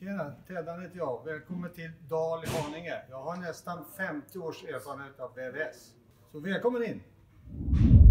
Tjena, Teddan heter jag. Välkommen till Dal i Haninge. Jag har nästan 50 års erfarenhet av BVS. Så välkommen in!